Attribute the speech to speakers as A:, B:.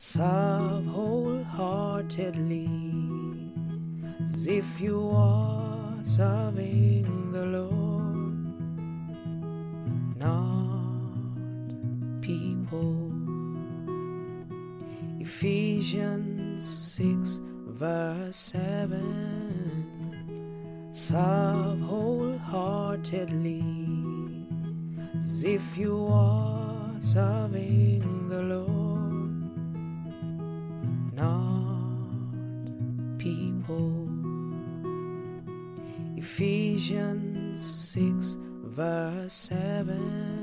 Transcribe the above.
A: Serve wholeheartedly, as if you are serving the Lord, not people. Ephesians 6 verse 7. Serve wholeheartedly, as if you are serving the Lord, not people. Ephesians 6 verse 7.